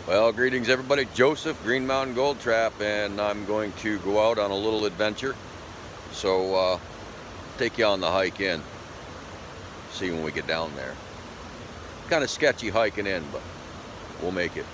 Well, greetings everybody. Joseph, Green Mountain Gold Trap, and I'm going to go out on a little adventure. So, take you on the hike in. See when we get down there. Kind of sketchy hiking in, but we'll make it.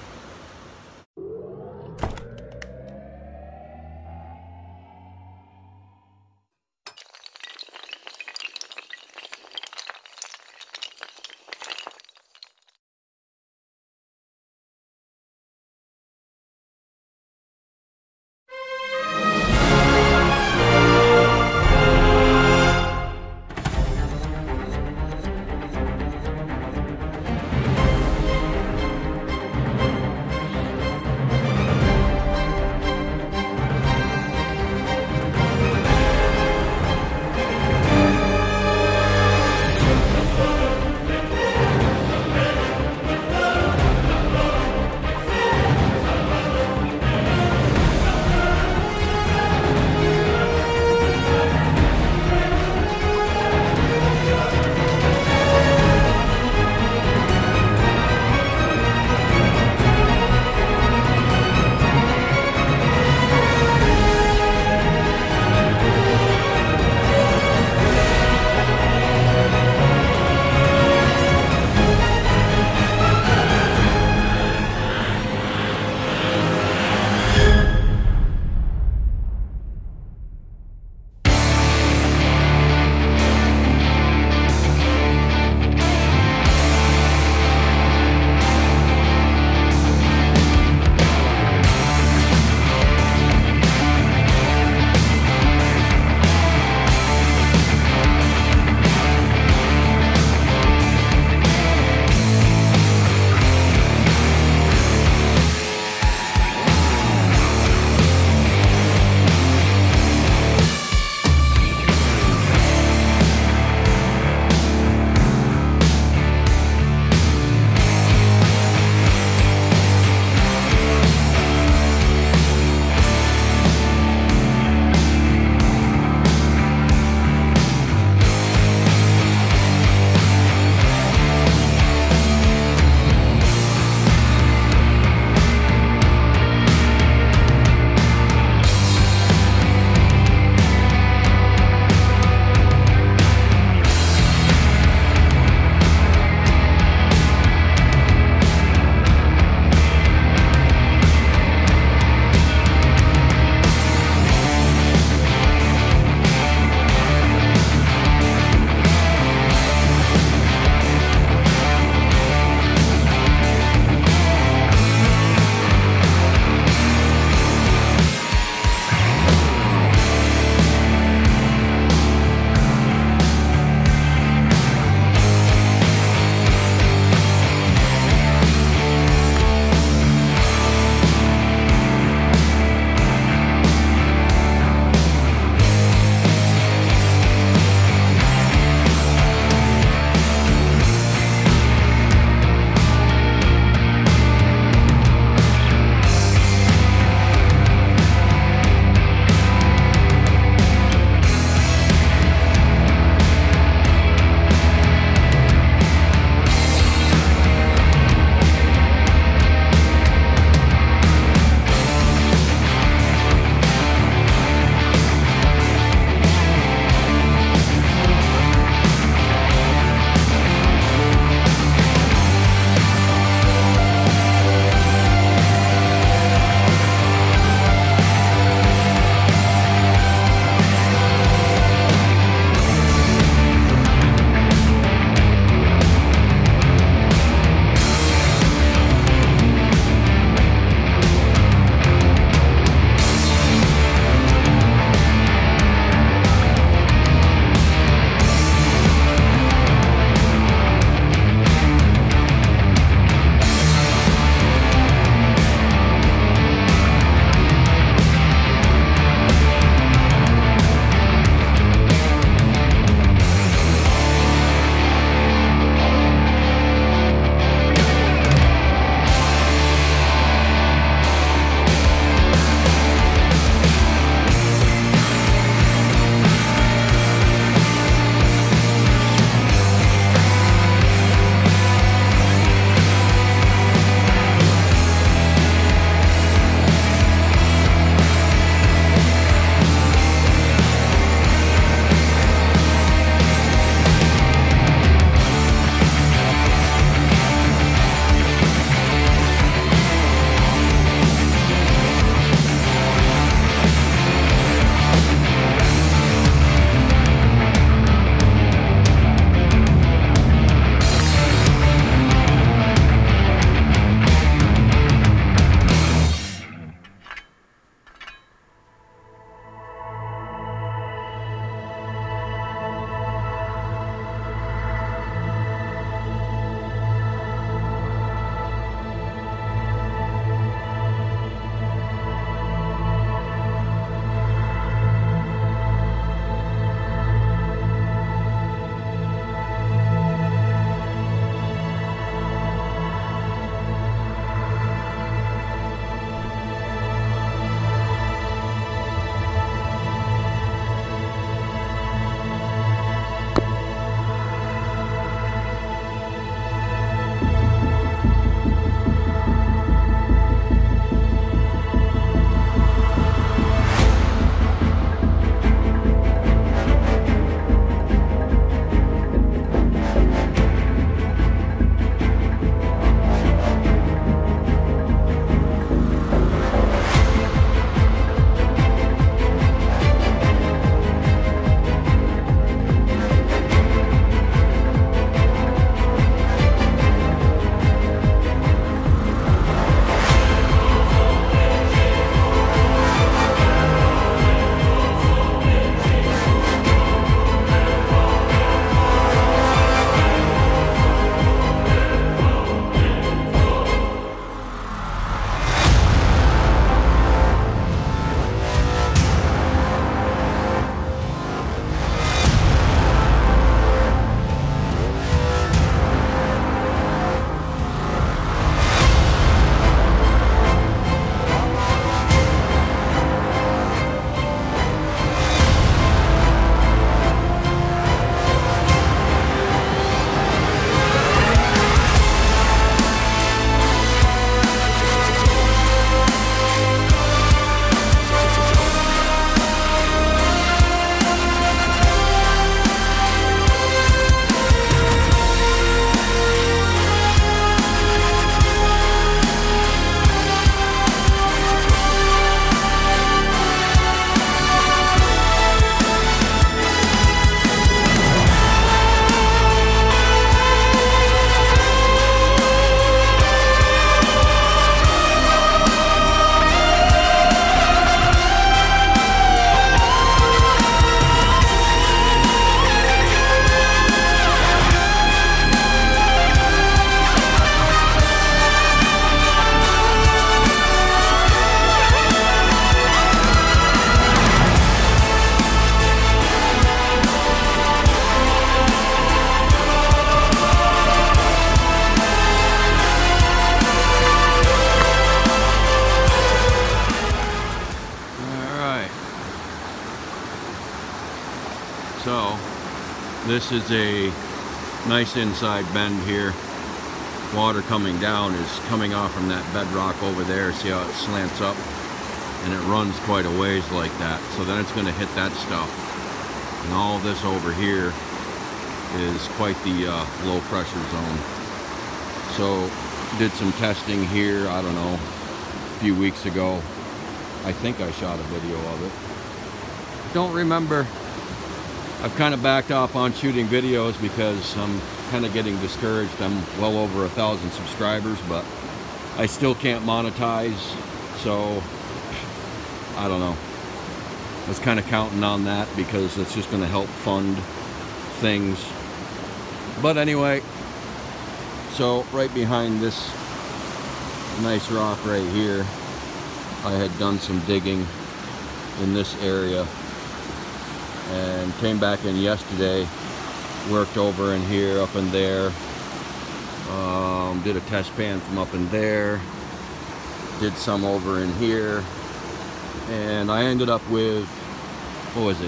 This is a nice inside bend here. Water coming down is coming off from that bedrock over there. See how it slants up? And it runs quite a ways like that. So then it's going to hit that stuff. And all this over here is quite the low pressure zone. So did some testing here, I don't know, a few weeks ago. I think I shot a video of it. Don't remember. I've kind of backed off on shooting videos because I'm kind of getting discouraged. I'm well over 1,000 subscribers, but I still can't monetize, so I don't know. I was kind of counting on that because it's just going to help fund things. But anyway, so right behind this nice rock right here, I had done some digging in this area and came back in yesterday, worked over in here, up in there, did a test pan from up in there, did some over in here, and I ended up with, what was it,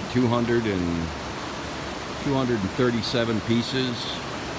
237 pieces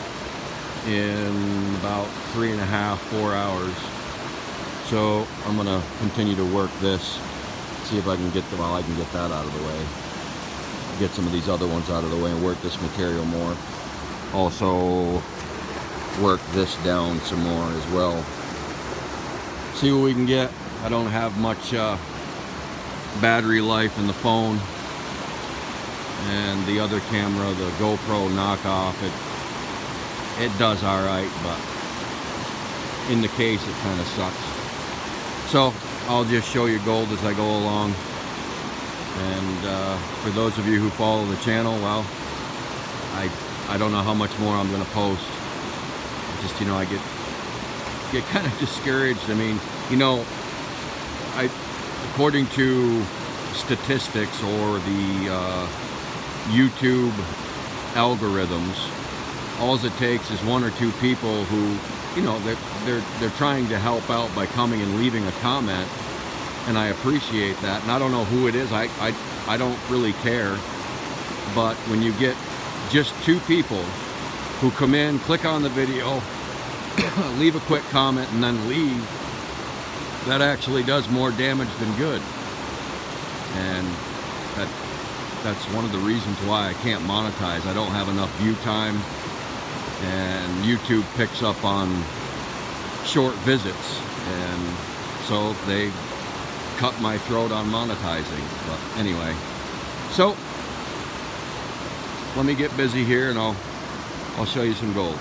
in about 3.5, 4 hours. So I'm gonna continue to work this, see if I can get I can get that out of the way, get some of these other ones out of the way and work this material more. Also work this down some more as well. See what we can get. I don't have much battery life in the phone, and the other camera, the GoPro knockoff, it does all right, but in the case it kind of sucks. So I'll just show you gold as I go along. And for those of you who follow the channel, well, I don't know how much more I'm going to post. Just, you know, I get kind of discouraged. I mean, you know, according to statistics or the YouTube algorithms, all it takes is 1 or 2 people who, you know, they're trying to help out by coming and leaving a comment, and I appreciate that. And I don't know who it is. I don't really care. But when you get just 2 people who come in, click on the video, leave a quick comment, and then leave, that actually does more damage than good. And that's one of the reasons why I can't monetize. I don't have enough view time, and YouTube picks up on short visits, and so they cut my throat on monetizing. But anyway, so let me get busy here and I'll show you some gold.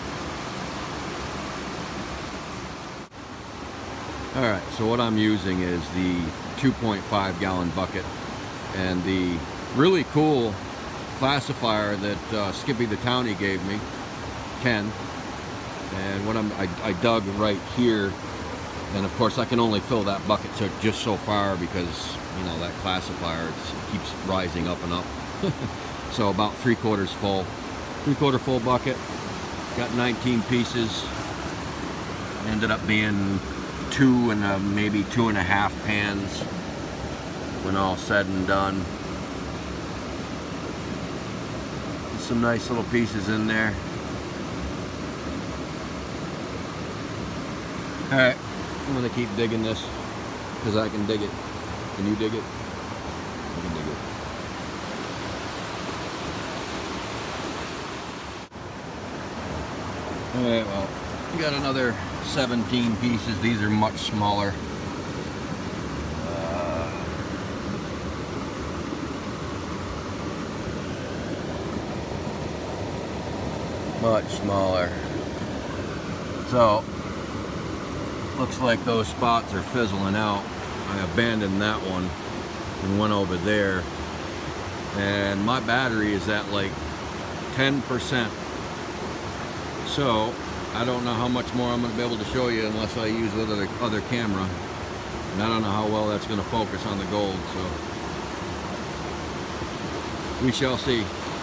Alright, so what I'm using is the 2.5 gallon bucket and the really cool classifier that Skippy the Townie gave me, Ken. And what I dug right here, and of course I can only fill that bucket just so far because, you know, that classifier, it keeps rising up and up. So about 3/4 full, 3/4 full bucket. Got 19 pieces. Ended up being 2 and maybe 2.5 pans when all said and done. Some nice little pieces in there. Alright, I'm going to keep digging this because I can dig it. Can you dig it? I can dig it. Alright, well, we got another 17 pieces. These are much smaller. Much smaller. So looks like those spots are fizzling out. I abandoned that one and went over there, and my battery is at like 10%. So I don't know how much more I'm going to be able to show you unless I use the other camera, and I don't know how well that's going to focus on the gold, so we shall see.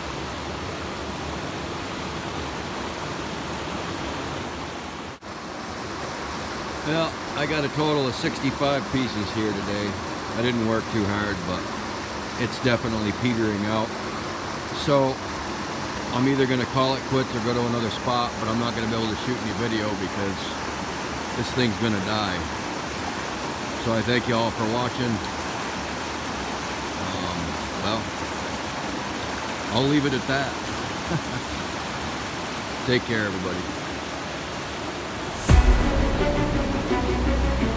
Well, I got a total of 65 pieces here today. I didn't work too hard, but it's definitely petering out. So I'm either going to call it quits or go to another spot, but I'm not going to be able to shoot any video because this thing's going to die. So I thank you all for watching. Well, I'll leave it at that. Take care, everybody.